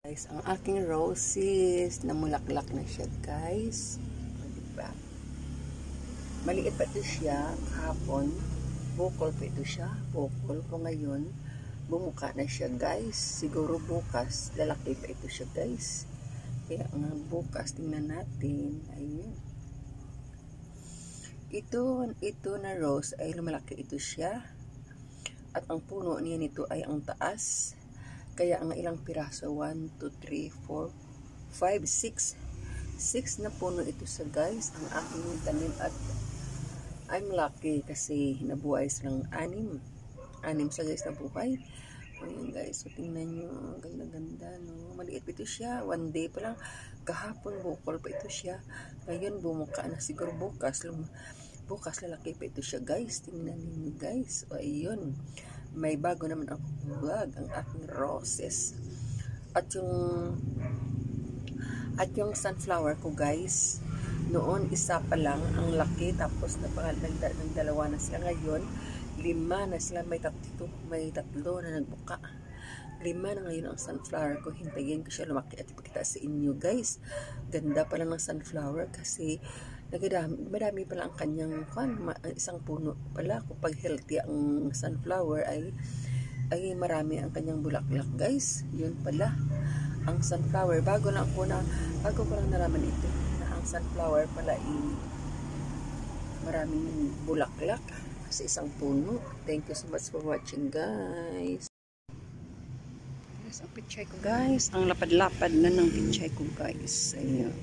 Guys, ang aking roses, namulaklak na siya, guys. O, diba? Maliit pa ito siya kahapon. Bukol pa ito siya. Bukol ko ngayon. Bumuka na siya, guys. Siguro bukas, lalaki pa ito siya, guys. Kaya nga bukas, tingnan natin. Ayun. Ito na rose ay lumalaki ito siya. At ang puno niya nito ay ang taas. Kaya ang ilang piraso, 1, 2, 3, 4, 5, 6. 6 na puno ito sa guys, ang aking tanim, at I'm lucky kasi nabuhay silang 6 sa guys na buhay. Ayan guys, so tingnan nyo, ganda-ganda, no? Maliit ito siya, one day pa lang, kahapon bukol pa ito siya, ngayon bumuka na, siguro bukas lalaki pa ito siya guys. Tingnan niyo guys, o ayun, may bago naman ang vlog, ang aking roses. At yung sunflower ko guys, noon isa pa lang ang laki, tapos ng dalawa na sila, ngayon 5 na sila, may tatlo na nagbuka. 5 na ngayon ang sunflower ko. Hintayin ko siya lumaki at ipakita sa inyo guys. Ganda pala ng sunflower kasi madami pala ang kanyang isang puno pala. Kapag healthy ang sunflower ay marami ang kanyang bulaklak guys. Yun pala ang sunflower. Bago ko lang nalaman ito na ang sunflower pala ay maraming bulaklak sa isang puno. Thank you so much for watching guys. Ang pichay ko guys, ang lapad-lapad na ng pichay ko guys. Ayun.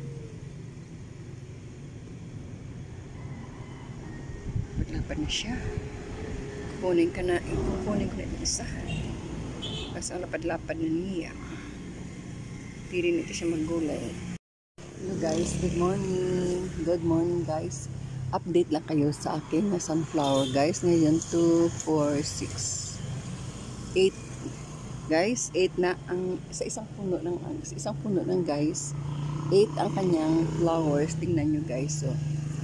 Lapad na siya. Kukunin ko na yung isa. Kasi ang lapad-lapad na niya. Hindi rin ito siya maggulay. Hello guys, good morning. Good morning guys. Update lang kayo sa akin na sunflower guys. Ngayon 2, 4, 6, 8. Guys, 8 na ang sa isang puno ng guys. 8 ang kanyang flowers. Tingnan nyo guys. So 1,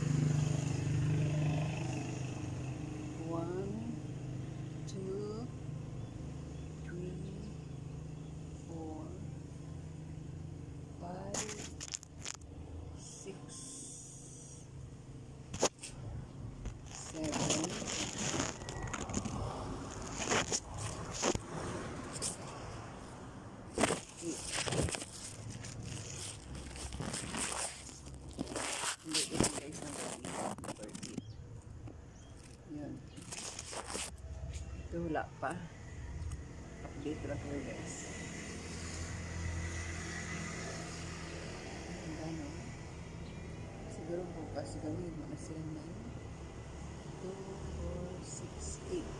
2, 3, 4, 5, 6, 7, 8. Yan. Ito wala pa. Update lang kayo guys. Ano? Siguro bukas gawin mga sila na 2, 4, 6, 8.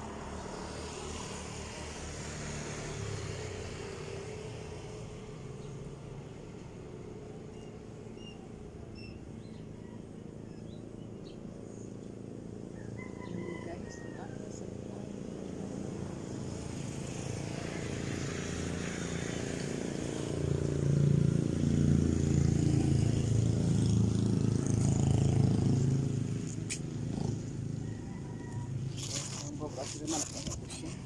Kasi malaki na ito siya.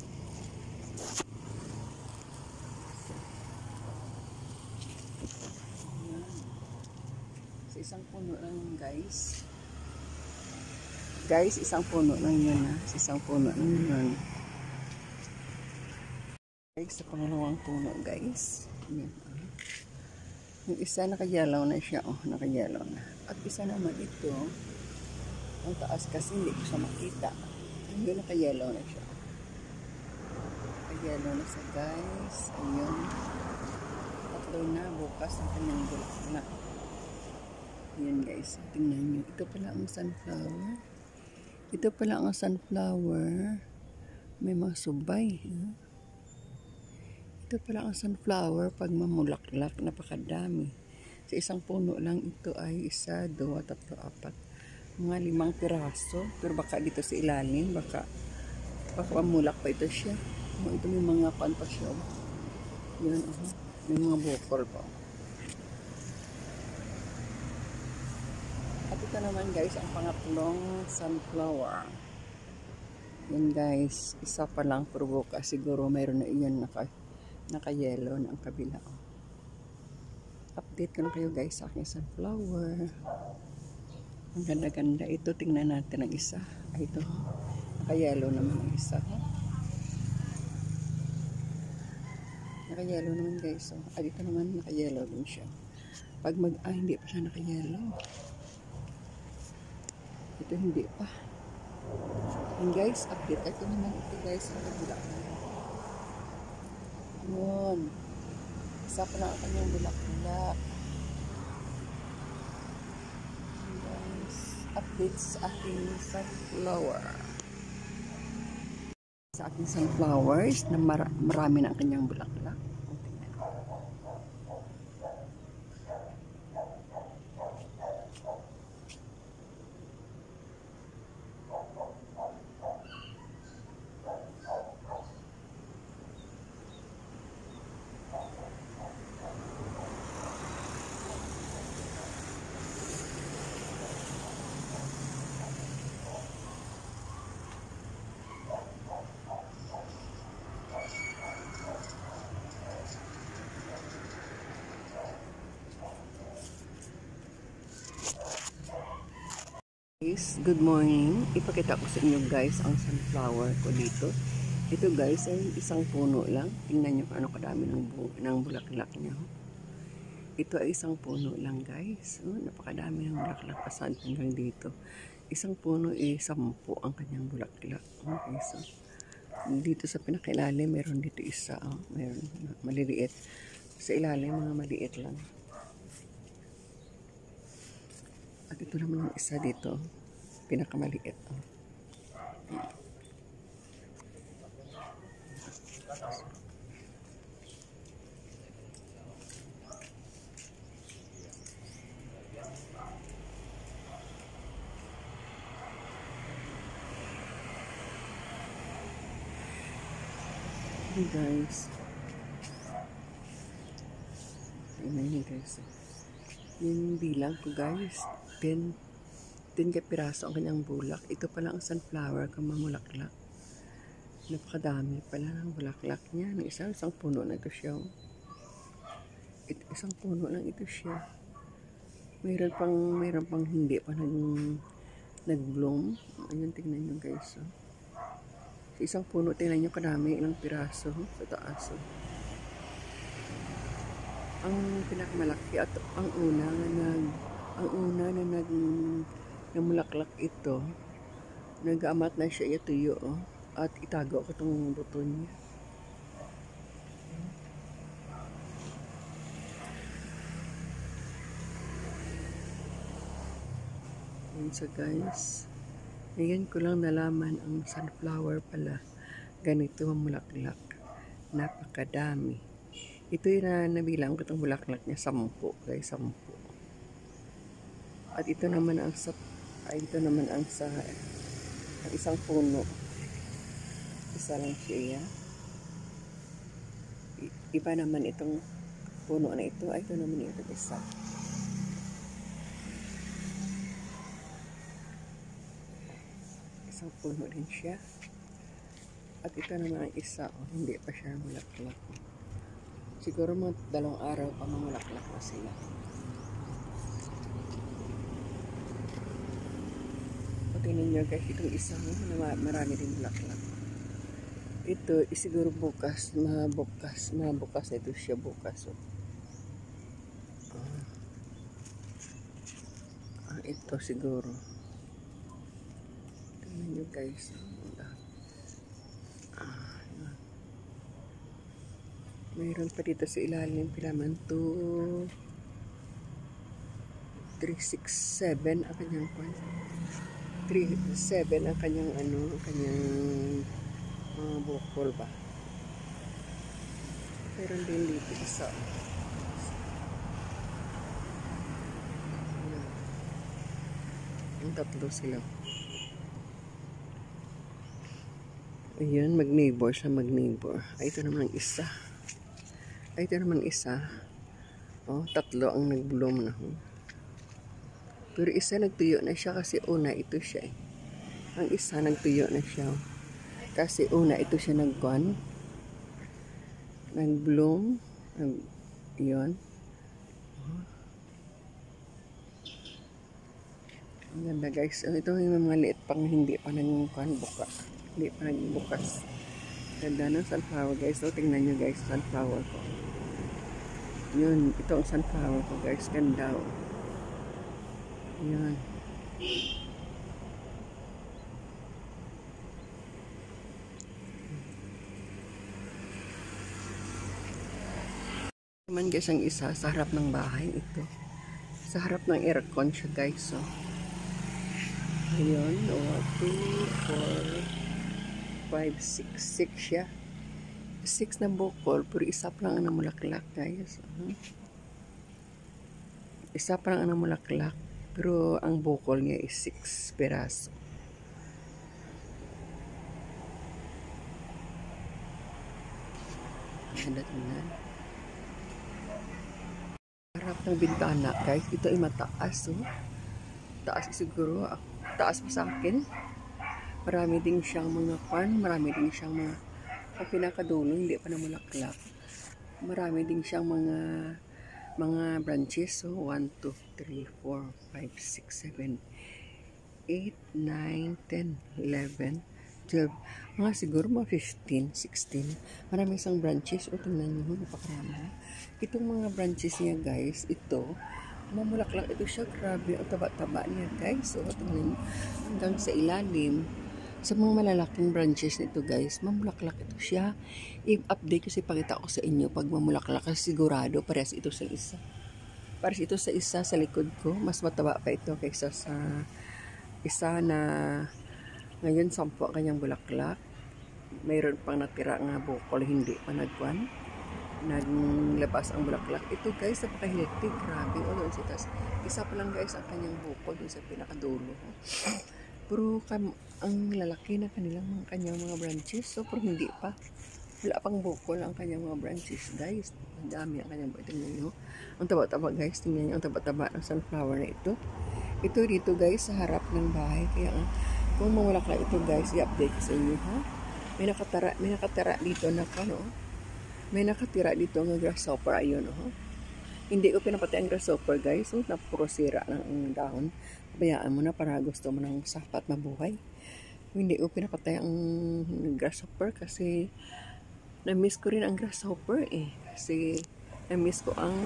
Sa isang puno lang guys. Guys, isang puno lang yun ha. Sa isang puno lang yun. Guys, sa pangalawang puno guys. Yan. Yung isa nakayalaw na siya. Oh, nakayalaw na. At isa naman ito. Ang taas kasi hindi ko siya makita. Ayun, naka-yellow na siya. Naka-yellow na siya guys. Ayun. Tatlo na. Bukas ang kanyang bulaklak. Ayan guys. Tingnan nyo. Ito pala ang sunflower. Ito pala ang sunflower. May mga subay. Ito pala ang sunflower pag mamulaklak. Napakadami. Sa isang puno lang ito ay 1, 2, 3, 4. Mga 5 piraso, pero baka dito sa ilalim, baka mamulak pa ito siya. Ito may mga pan pa siya. Yan, may mga bukol pa. At ito naman guys, ang pangatlong sunflower. Yan guys, isa pa lang, pero bukas siguro mayroon na iyan Naka-yellow na ang kabila. Update ko na kayo guys sa aking sunflower. Ang ganda-ganda. Ito, tingnan natin ang isa. Ay, ito. Naka-yellow naman ang isa. Naka-yellow naman guys. Dito naman naka-yellow din siya. Pag hindi pa siya naka-yellow. Ito hindi pa. And guys, update. Ito naman ito guys. Ang kabila. Yun. Isa pa lang ang kanyang bulak-bulak. Guys, update sa aking sunflower. Sa aking sunflowers na marami na ang kanyang bulak-bulak. Guys, good morning. Ipakita ko sa inyo guys ang sunflower ko dito. Ito guys ay isang puno lang. Tingnan nyo kung ano kadami ng bulaklak niya. Ito ay isang puno lang guys. Napakadami ng bulaklak pasad hanggang dito. Isang puno ay 10 ang kanyang bulaklak. Okay, so dito sa pinakailalim meron dito isa. Meron maliliit. Sa ilalim mga maliit lang. At ito naman ang isa dito, pinakamaliit. Hey guys. Tingnan guys. Yung bilang ko guys. 10 kapiraso ang kanyang bulak. Ito pala ang sunflower kung mamulaklak. Napakadami pala ng bulaklak niya. Isang puno na ito siya. Isang puno lang ito siya. Mayroon pang hindi pa nag-bloom. Ayun, tingnan nyo guys. Sa isang puno, tingnan nyo kadami, ilang piraso sa taas. Ang pinakamalaki at ang una na namulaklak ito, nag-amat na siya ituyo at itago ko itong buto niya. Yan so guys, ngayon ko lang nalaman ang sunflower pala ganito mamulaklak. Napakadami. Ito yung nabilang ko itong bulaklak niya 10 guys, 10. At ito naman ang isang puno. Isa lang siya. Iba naman itong puno na ito. Ito naman ito isa. Isang puno din siya. At ito naman ang isa. Hindi pa siya mulaklak. Siguro mga 2 araw pa mamulaklak na sila. Tingnan nyo guys, itong isang na marami din bulaklak. Ito, siguro bukas na ito siya bukas. Ito siguro. Tingnan nyo guys. Mayroon pa dito sa ilalim, pilaman 2, 3, 6, 7 ang kanyang 3, 7 ang kanyang bukol ba. Meron din dito isa. Ang 3 sila. Ayan, mag-neighbor siya, mag-neighbor. Ito naman ang isa. Ito naman isa. 3 ang nag-bloom na. Pero isa nagtuyo na siya kasi una ito siya. Ang isa nagtuyo na siya. Kasi una ito siya nag-bloom. Yun. Ang ganda guys. Ito yung mga liit pang hindi pa buka. Hindi pa nagbukas. Ganda ng sunflower guys. So, tingnan nyo guys, sunflower ko. Yun, ito ang sunflower ko guys. Ganda. Yun. Naman guys ang isa sa harap ng bahay ito. Sa harap ng aircon siya guys. So, ayun. 1, 2, 4, 5, 6. 6 siya. 6 na bukol, pero isa pa lang ang namulaklak guys. Isa pa lang ang namulaklak, pero ang bukol niya is 6 peraso. Ganda tingnan. Harap ng bintana guys, ito ay mataas. Taas siguro, taas pa sa akin. Marami din siyang mga marami din siyang mga ang pinakadulo, hindi pa namulaklak. Marami din siyang mga branches. So, 1, 2, 3, 4, 5, 6, 7, 8, 9, 10, 11, 12. Mga siguro mga 15, 16. Marami isang branches. O, tingnan nyo, napakarami. Itong mga branches niya guys, ito, mamulaklak ito siya. Grabe, ang taba-taba niya guys. O, tingnan nyo, hanggang sa ilalim. Sa mga malalaking branches nito guys, mamulaklak ito siya. I-update kasi pakita ko sa inyo pag mamulaklak kasi sigurado parehas ito sa isa. Parehas ito sa isa sa likod ko. Mas mataba pa ito kaysa sa isa na ngayon 10 kanyang bulaklak. Mayroon pang natira nga bukol, hindi pa naglabas ang bulaklak. Ito guys, napakahiliti. Grabe. O doon isa pa lang guys ang kanyang bukol doon sa pinakadulo. Pero ang lalaki na kanyang mga branches. So, pero hindi pa. Wala pang bukol ang kanyang mga branches, guys. Ang dami ang kanyang branches. Tingnan nyo. Ang taba-taba, guys. Tingnan nyo ang taba-taba ng sunflower na ito. Ito dito, guys, sa harap ng bahay. Kaya, kung mamulaklak ito, guys, i-update sa inyo, ha? May nakatira dito na no? May nakatira dito ng grasshopper. Ayun, ha? Hindi ko pinapatay ang grasshopper, guys. So, napuro sira ng dahon. Bayaan mo na para gusto mo ng sapat na buhay. Hindi ko pinapatay ang grasshopper kasi na-miss ko rin ang grasshopper eh. Kasi na-miss ko ang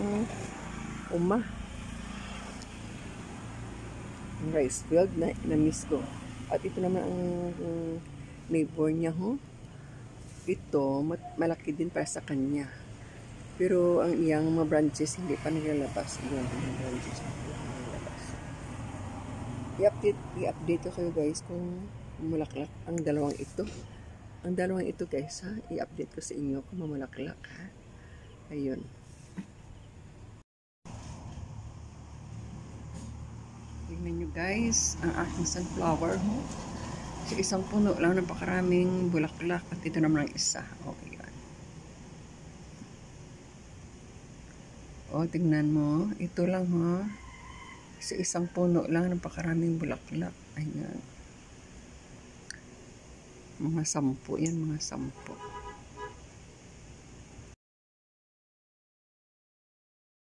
rice field na-miss ko. At ito naman ang neighbor niya Ito, malaki din para sa kanya. Pero ang iyang mga branches hindi pa nilalabas. Yan, ang branches nilalabas. I-update ko kayo guys kung mamulaklak ang dalawang ito. Ang dalawang ito guys ha, i-update ko sa inyo kung mamulaklak ha. Ayun. Tingnan nyo guys, ang aking sunflower sa isang puno lang, napakaraming bulaklak at ito naman ang isa. Okay yan. O, tingnan mo, ito lang sa isang puno lang, napakaraming bulaklak. Ayan. Mga 10 yan, mga 10.